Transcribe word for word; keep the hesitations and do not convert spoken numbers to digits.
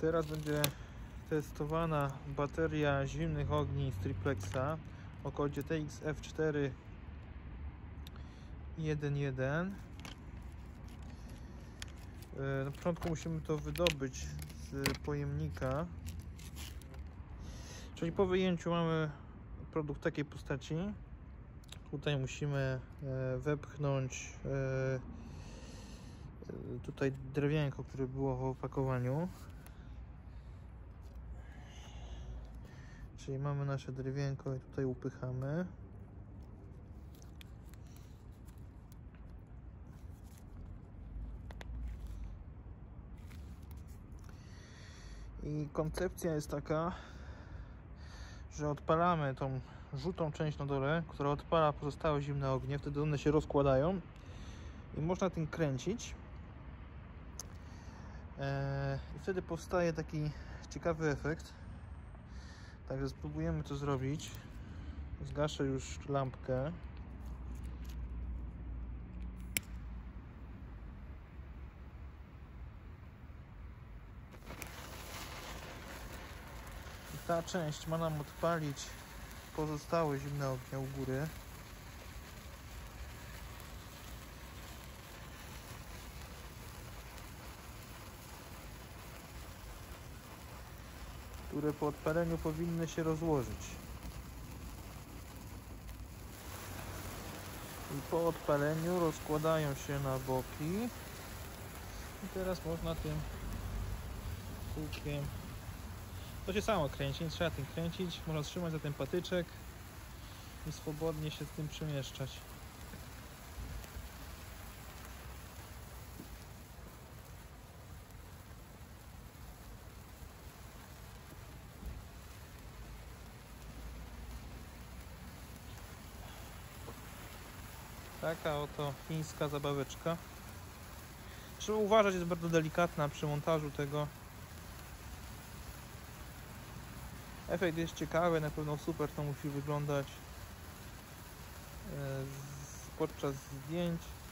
Teraz będzie testowana bateria zimnych ogni z triplexa o kodzie T X F cztery jeden jeden. Na początku musimy to wydobyć z pojemnika, czyli po wyjęciu mamy produkt w takiej postaci. Tutaj musimy wepchnąć tutaj drewienko, które było w opakowaniu. Czyli mamy nasze drewienko i tutaj upychamy. I koncepcja jest taka, że odpalamy tą żółtą część na dole, która odpala pozostałe zimne ognie, wtedy one się rozkładają i można tym kręcić. I wtedy powstaje taki ciekawy efekt. Także spróbujemy to zrobić. Zgaszę już lampkę. I ta część ma nam odpalić pozostałe zimne ognie u góry. Które po odpaleniu powinny się rozłożyć. I po odpaleniu rozkładają się na boki. I teraz można tym kółkiem, to się samo kręci, nie trzeba tym kręcić, można trzymać za ten patyczek i swobodnie się z tym przemieszczać. Taka oto chińska zabaweczka. Trzeba uważać, jest bardzo delikatna przy montażu tego. Efekt jest ciekawy, na pewno super to musi wyglądać podczas zdjęć.